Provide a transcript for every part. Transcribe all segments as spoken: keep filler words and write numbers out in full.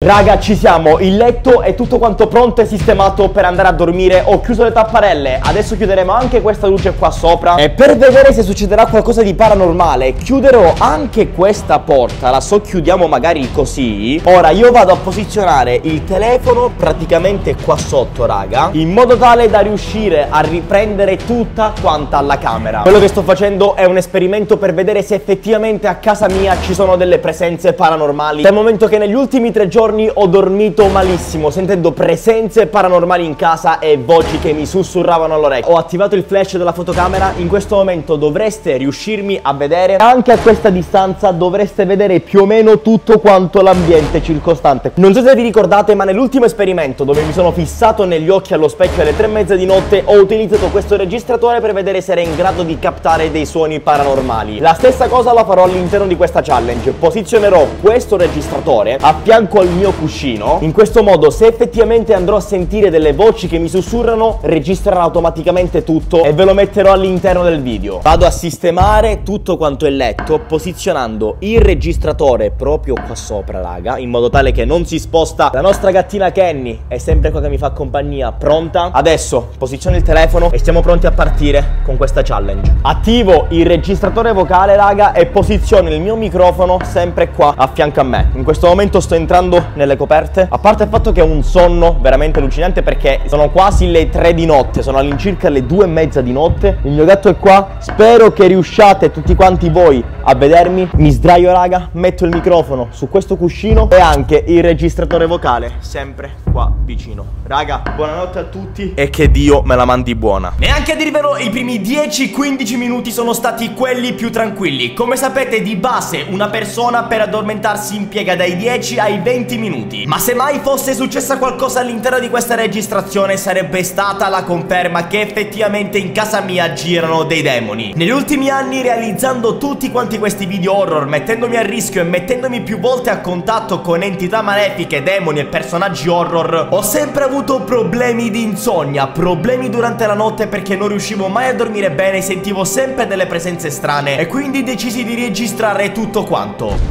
Raga, ci siamo, il letto è tutto quanto pronto e sistemato per andare a dormire. Ho chiuso le tapparelle, adesso chiuderemo anche questa luce qua sopra. E per vedere se succederà qualcosa di paranormale chiuderò anche questa porta, la socchiudiamo magari così. Ora io vado a posizionare il telefono praticamente qua sotto, raga, in modo tale da riuscire a riprendere tutta quanta la camera. Quello che sto facendo è un esperimento per vedere se effettivamente a casa mia ci sono delle presenze paranormali, dal momento che negli ultimi tre giorni ho dormito malissimo, sentendo presenze paranormali in casa e voci che mi sussurravano all'orecchio. Ho attivato il flash della fotocamera, in questo momento dovreste riuscirmi a vedere. Anche a questa distanza dovreste vedere più o meno tutto quanto l'ambiente circostante. Non so se vi ricordate, ma nell'ultimo esperimento dove mi sono fissato negli occhi allo specchio alle tre e mezza di notte ho utilizzato questo registratore per vedere se era in grado di captare dei suoni paranormali. La stessa cosa la farò all'interno di questa challenge. Posizionerò questo registratore a fianco al mio cuscino, in questo modo se effettivamente andrò a sentire delle voci che mi sussurrano registrerà automaticamente tutto e ve lo metterò all'interno del video. Vado a sistemare tutto quanto il letto posizionando il registratore proprio qua sopra, raga, in modo tale che non si sposta. La nostra gattina Kenny è sempre qua che mi fa compagnia, pronta. Adesso posiziono il telefono e siamo pronti a partire con questa challenge. Attivo il registratore vocale, raga, e posiziono il mio microfono sempre qua a fianco a me. In questo momento sto entrando nelle coperte, a parte il fatto che ho un sonno veramente allucinante perché sono quasi le tre di notte, sono all'incirca le due e mezza di notte. Il mio gatto è qua, spero che riusciate tutti quanti voi a vedermi. Mi sdraio, raga, metto il microfono su questo cuscino e anche il registratore vocale sempre qua vicino. Raga, buonanotte a tutti e che Dio me la mandi buona. Neanche a dirvelo, i primi dieci quindici minuti sono stati quelli più tranquilli. Come sapete, di base una persona per addormentarsi impiega dai dieci ai venti minuti, ma se mai fosse successa qualcosa all'interno di questa registrazione sarebbe stata la conferma che effettivamente in casa mia girano dei demoni. Negli ultimi anni, realizzando tutti quanti questi video horror, mettendomi a rischio e mettendomi più volte a contatto con entità malefiche, demoni e personaggi horror, ho sempre avuto problemi di insonnia, problemi durante la notte perché non riuscivo mai a dormire bene, sentivo sempre delle presenze strane e quindi decisi di registrare tutto quanto.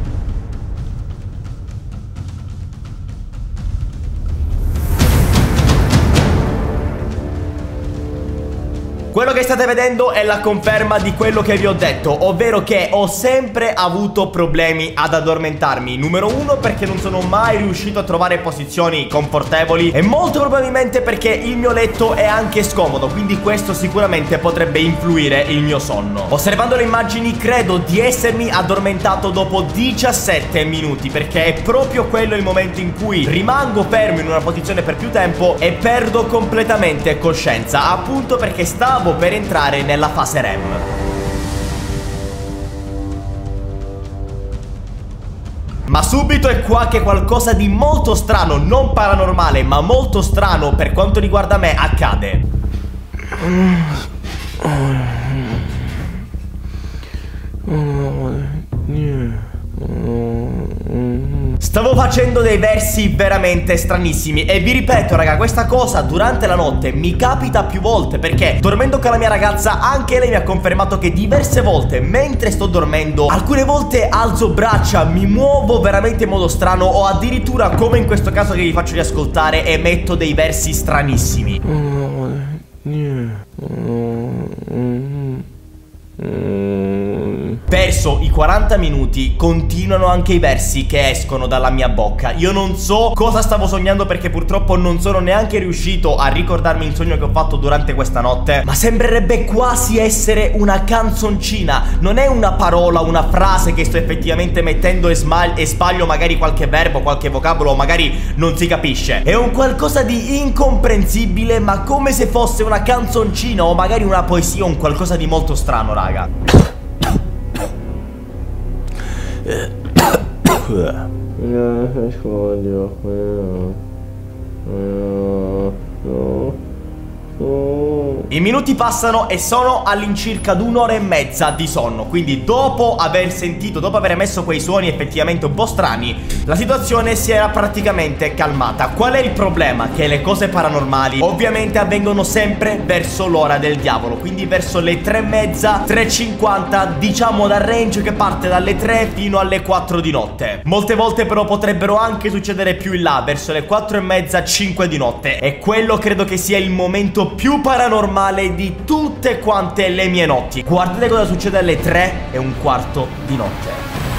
Quello che state vedendo è la conferma di quello che vi ho detto, ovvero che ho sempre avuto problemi ad addormentarmi. Numero uno, perché non sono mai riuscito a trovare posizioni confortevoli e molto probabilmente perché il mio letto è anche scomodo, quindi questo sicuramente potrebbe influire il mio sonno. Osservando le immagini credo di essermi addormentato dopo diciassette minuti, perché è proprio quello il momento in cui rimango fermo in una posizione per più tempo e perdo completamente coscienza, appunto perché stavo per entrare nella fase R E M. Ma subito è qua che qualcosa di molto strano, non paranormale, ma molto strano per quanto riguarda me, accade. Stavo facendo dei versi veramente stranissimi e vi ripeto, raga, questa cosa durante la notte mi capita più volte perché dormendo con la mia ragazza anche lei mi ha confermato che diverse volte mentre sto dormendo alcune volte alzo braccia, mi muovo veramente in modo strano o addirittura, come in questo caso che vi faccio riascoltare, emetto dei versi stranissimi. Perso i quaranta minuti, continuano anche i versi che escono dalla mia bocca. Io non so cosa stavo sognando perché purtroppo non sono neanche riuscito a ricordarmi il sogno che ho fatto durante questa notte, ma sembrerebbe quasi essere una canzoncina. Non è una parola, una frase che sto effettivamente mettendo e, e sbaglio magari qualche verbo, qualche vocabolo o magari non si capisce. È un qualcosa di incomprensibile, ma come se fosse una canzoncina o magari una poesia, un qualcosa di molto strano, raga. I minuti passano e sono all'incirca ad un'ora e mezza di sonno. Quindi dopo aver sentito, dopo aver emesso quei suoni effettivamente un po' strani, la situazione si era praticamente calmata. Qual è il problema? Che le cose paranormali ovviamente avvengono sempre verso l'ora del diavolo, quindi verso le tre e mezza, tre e cinquanta, diciamo dal range che parte dalle tre fino alle quattro di notte. Molte volte però potrebbero anche succedere più in là, verso le quattro e mezza, cinque di notte. E quello credo che sia il momento più paranormale di tutte quante le mie notti. Guardate cosa succede alle tre e un quarto di notte.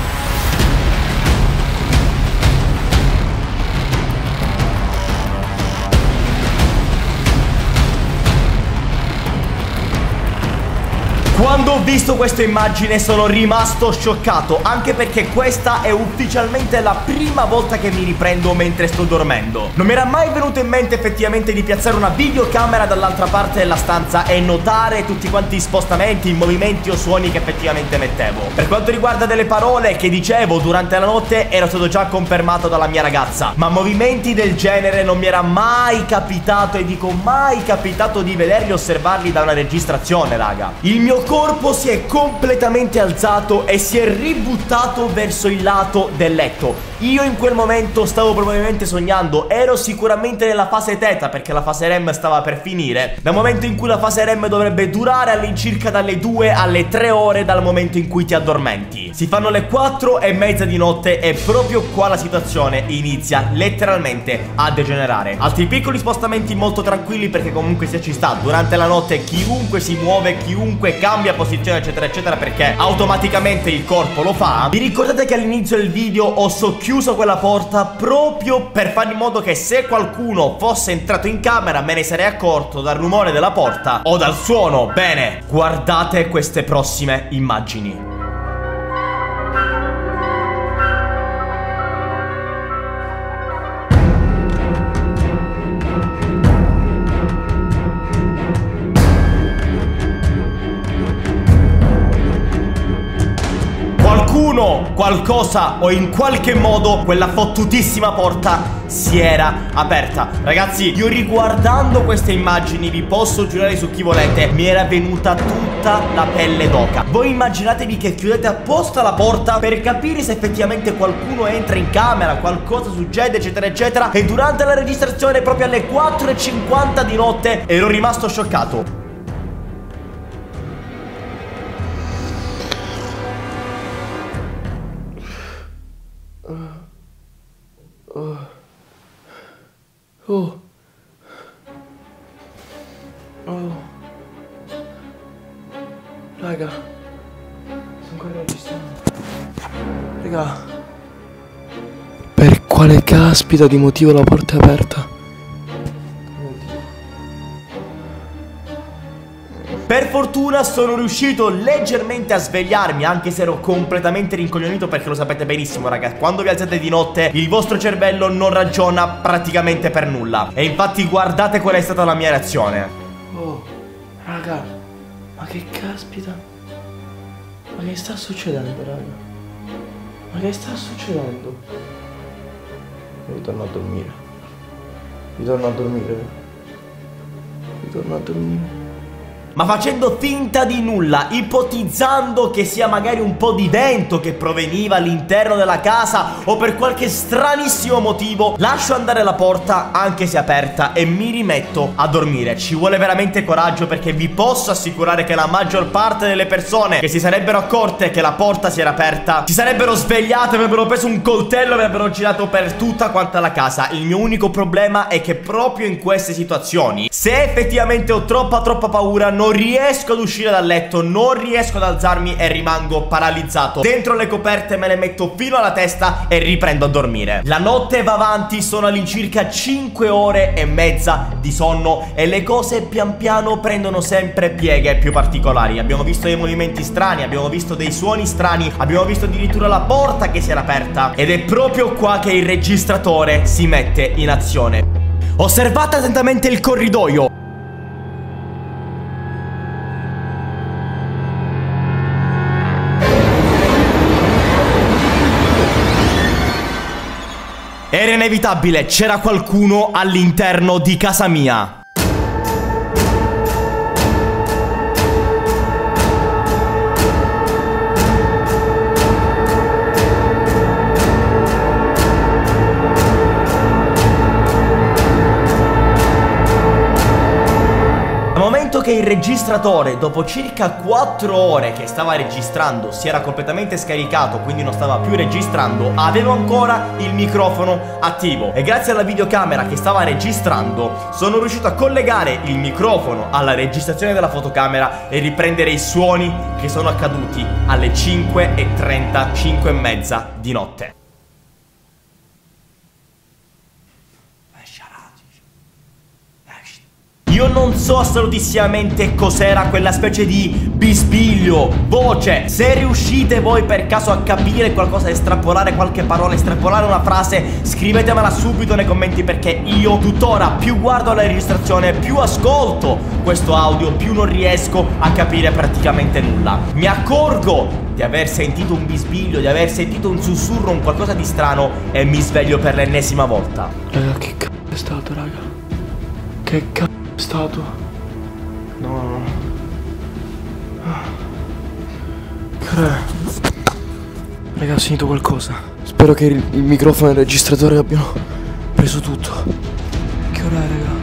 Quando ho visto questa immagine sono rimasto scioccato, anche perché questa è ufficialmente la prima volta che mi riprendo mentre sto dormendo. Non mi era mai venuto in mente effettivamente di piazzare una videocamera dall'altra parte della stanza e notare tutti quanti i spostamenti, i movimenti o suoni che effettivamente mettevo. Per quanto riguarda delle parole che dicevo durante la notte, ero stato già confermato dalla mia ragazza, ma movimenti del genere non mi era mai capitato, e dico mai capitato, di vederli o osservarli da una registrazione, raga. Il mio corpo si è completamente alzato e si è ributtato verso il lato del letto. Io in quel momento stavo probabilmente sognando, ero sicuramente nella fase teta perché la fase REM stava per finire, dal momento in cui la fase REM dovrebbe durare all'incirca dalle due alle tre ore dal momento in cui ti addormenti. Si fanno le quattro e mezza di notte e proprio qua la situazione inizia letteralmente a degenerare. Altri piccoli spostamenti molto tranquilli perché comunque se ci sta, durante la notte chiunque si muove, chiunque cambia posizione eccetera eccetera perché automaticamente il corpo lo fa. Vi ricordate che all'inizio del video ho socchiuso quella porta proprio per fare in modo che se qualcuno fosse entrato in camera me ne sarei accorto dal rumore della porta o dal suono? Bene, guardate queste prossime immagini. Qualcuno, qualcosa o in qualche modo quella fottutissima porta si era aperta. Ragazzi, io riguardando queste immagini, vi posso giurare su chi volete, mi era venuta tutta la pelle d'oca. Voi immaginatevi che chiudete apposta la porta per capire se effettivamente qualcuno entra in camera, qualcosa succede eccetera eccetera, e durante la registrazione proprio alle quattro e cinquanta di notte ero rimasto scioccato. Oh. Oh. Raga. Sto ancora registrando. Raga. Per quale caspita di motivo la porta è aperta? Per fortuna sono riuscito leggermente a svegliarmi, anche se ero completamente rincoglionito, perché lo sapete benissimo ragazzi, quando vi alzate di notte il vostro cervello non ragiona praticamente per nulla. E infatti guardate qual è stata la mia reazione. Oh, raga, ma che caspita? Ma che sta succedendo, raga? Ma che sta succedendo? Ritorno a dormire. Ritorno a dormire. Ritorno a dormire. Ma facendo finta di nulla, ipotizzando che sia magari un po' di vento che proveniva all'interno della casa o per qualche stranissimo motivo, lascio andare la porta anche se aperta e mi rimetto a dormire. Ci vuole veramente coraggio, perché vi posso assicurare che la maggior parte delle persone che si sarebbero accorte che la porta si era aperta si sarebbero svegliate, avrebbero preso un coltello e avrebbero girato per tutta quanta la casa. Il mio unico problema è che proprio in queste situazioni, se effettivamente ho troppa troppa paura, non Non riesco ad uscire dal letto, non riesco ad alzarmi e rimango paralizzato. Dentro le coperte me le metto fino alla testa e riprendo a dormire. La notte va avanti, sono all'incirca cinque ore e mezza di sonno e le cose pian piano prendono sempre pieghe più particolari. Abbiamo visto dei movimenti strani, abbiamo visto dei suoni strani, abbiamo visto addirittura la porta che si era aperta. Ed è proprio qua che il registratore si mette in azione. Osservate attentamente il corridoio. Era inevitabile, c'era qualcuno all'interno di casa mia. che il registratore, dopo circa quattro ore che stava registrando, si era completamente scaricato, quindi non stava più registrando, avevo ancora il microfono attivo. E grazie alla videocamera che stava registrando sono riuscito a collegare il microfono alla registrazione della fotocamera e riprendere i suoni che sono accaduti alle cinque e trenta, cinque e mezza di notte. Io non so assolutissimamente cos'era quella specie di bisbiglio, voce. Se riuscite voi per caso a capire qualcosa, estrapolare qualche parola, estrapolare una frase, scrivetemela subito nei commenti, perché io tuttora più guardo la registrazione, più ascolto questo audio, più non riesco a capire praticamente nulla. Mi accorgo di aver sentito un bisbiglio, di aver sentito un sussurro, un qualcosa di strano, e mi sveglio per l'ennesima volta. Raga, che c***o è stato, raga? Che c***o è stato? No, no, no. Che... Raga, ho sentito qualcosa. Spero che il, il microfono e il registratore abbiano preso tutto. Che ora è, raga?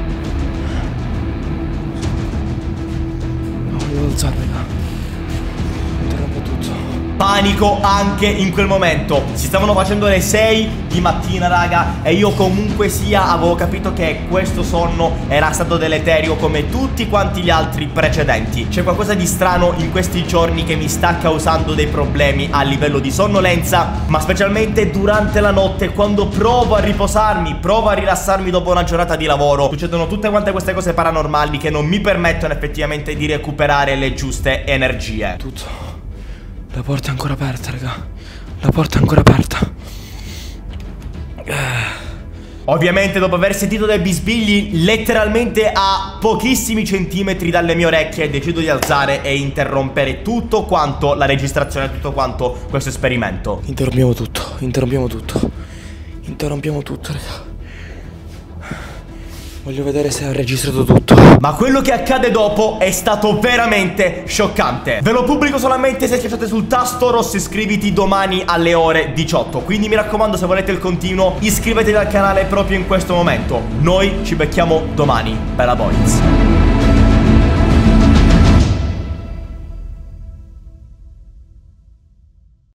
No, devo alzare, raga. Interrompo tutto. Panico anche in quel momento. Si stavano facendo le sei di mattina, raga, e io comunque sia avevo capito che questo sonno era stato deleterio come tutti quanti gli altri precedenti. C'è qualcosa di strano in questi giorni che mi sta causando dei problemi a livello di sonnolenza, ma specialmente durante la notte, quando provo a riposarmi, provo a rilassarmi dopo una giornata di lavoro, succedono tutte quante queste cose paranormali che non mi permettono effettivamente di recuperare le giuste energie. Tutto. La porta è ancora aperta, raga. La porta è ancora aperta. Ovviamente dopo aver sentito dei bisbigli letteralmente a pochissimi centimetri dalle mie orecchie, decido di alzare e interrompere tutto quanto la registrazione, tutto quanto questo esperimento. Interrompiamo tutto, interrompiamo tutto. Interrompiamo tutto, raga. Voglio vedere se ha registrato tutto. Ma quello che accade dopo è stato veramente scioccante. Ve lo pubblico solamente se schiacciate sul tasto rosso iscriviti domani alle ore diciotto. Quindi mi raccomando, se volete il continuo, iscrivetevi al canale proprio in questo momento. Noi ci becchiamo domani. Bella boys.